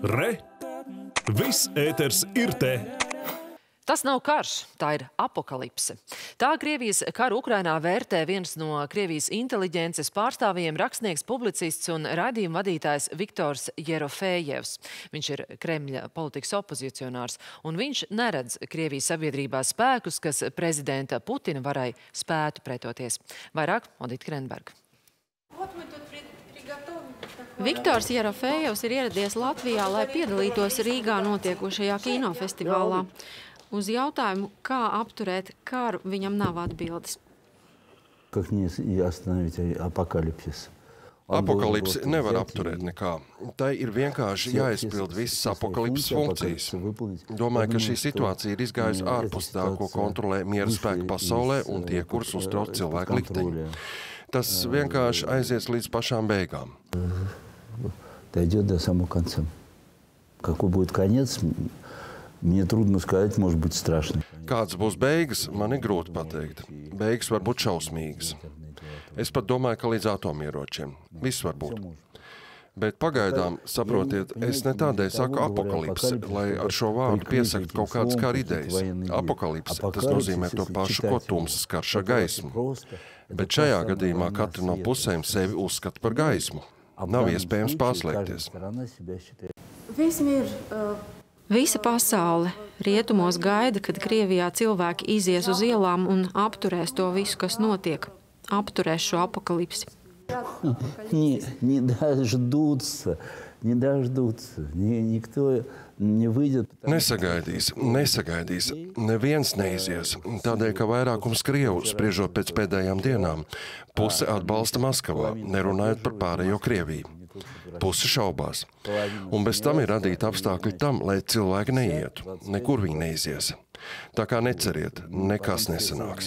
Re! Viss ēters ir te! Tas nav karš, tā ir apokalipse. Tā Krievijas karu Ukrainā vērtē viens no Krievijas inteliģences pārstāvjiem, rakstnieks, publicists un raidījuma vadītājs Viktors Jerofejevs. Viņš ir Kremļa politikas opozicionārs, un viņš neredz Krievijas sabiedrībā spēkus, kas prezidenta Putina varai spētu pretoties. Vairāk Odita Krenberga. Viktors Jerofejevs ir ieradies Latvijā, lai piedalītos Rīgā notiekošajā kinofestivālā. Uz jautājumu, kā apturēt karu, viņam nav atbildes. Apokalipsi nevar apturēt nekā. Tai ir vienkārši jāizpild visas apokalipses funkcijas. Domāju, ka šī situācija ir izgājusi ārpus tā, ko kontrolē miera spēki pasaulē un tie, kurus uztrauc cilvēku likteņi. Tas vienkārši aizies līdz pašām beigām. Дойдет до самого конца. Какой будет конец, мне трудно сказать, может быть страшный. Kāds būs beigas, man ir grūti pateikt. Beigas var būt šausmīgas. Es pat domāju, ka līdz atomieročiem. Viss var būt. Bet pagaidām, saprotiet, es ne tādēļ saku apokalipse, lai ar šo vārdu piesakt kaut kādas kara idejas. Apokalipse, tas nozīmē to pašu, ko tumsas karš ar gaismu. Bet šajā gadījumā katra no pusēm sevi uzskata par gaismu. Nav iespējams pārslēgties. Visa pasaule rietumos gaida, kad Krievijā cilvēki izies uz ielām un apturēs to visu, kas notiek. Apturēs šo apokalipsi. Не дождутся, не дождутся. Никто не выйдет. Nesagaidīs. Neviens neizies. Tādēļ, ka vairākums Krievu, spriežot pēc pēdējām dienām, puse atbalsta Maskavā, nerunājot par pārējo Krieviju. Puse šaubās. Un bez tam ir radīti apstākļi tam, lai cilvēki neietu. Nekur viņi neizies. Tā kā neceriet, nekas nesanāks.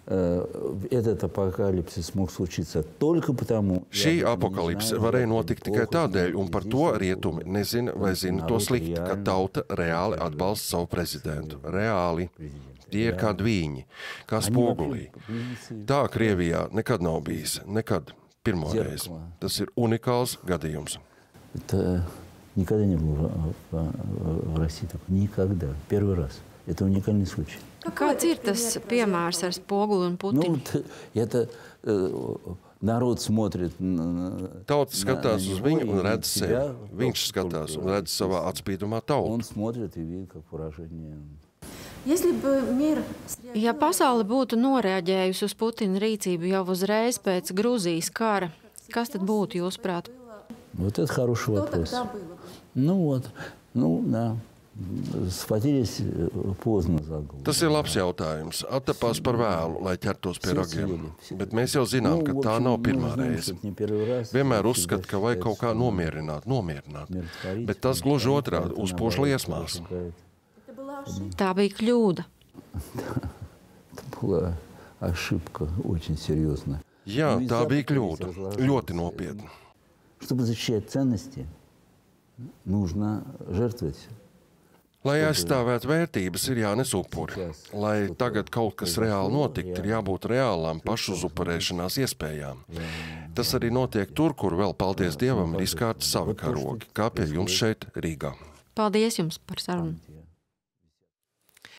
Šī apokalipse varēja notikt tikai tādēļ, un par to rietumi nezina vai zina to slikti, ka tauta reāli atbalsta savu prezidentu. Reāli. Tie ir kā dvīņi, kā spogulī. Tā Krievijā nekad nav bijis. Nekad. Pirmoreiz. Tas ir unikāls gadījums. Это никогда не было в России. Никогда. Первый раз. Это уникальный случай. Kāds ir tas piemērs ar spoguli un Putinu? Это народ смотрит. Tauta skatās uz viņu un redz sevi. Viņš skatās un redz savā atspīdumā tautu. Он смотрит и видит, как поражение. Ja pasaule būtu noreaģējusi uz Putina rīcību jau uzreiz pēc Gruzijas kara, kas tad būtu, jūsuprāt? Вот это хороший вопрос. Да. Sfatījis pozdno za galvu. Tas ir labs jautājums. Attapās par vēlu, lai ķertos pie ragiem. Bet mēs jau zinām, ka tā nav pirmā reize. Vienmēr uzskata, ka vajag kaut kā nomierināt. Bet tas gluži otrādi uzpūš liesmās. Tā bija kļūda. Jā, tā bija kļūda. Ļoti nopietna. Lai aizstāvētu vērtības, ir jānes upuri. Lai tagad kaut kas reāli notikt, ir jābūt reālām pašuzupurēšanās iespējām. Tas arī notiek tur, kur vēl, paldies Dievam, ir izkārti savi karogi, kā pie jums šeit Rīgā. Paldies jums par sarunu.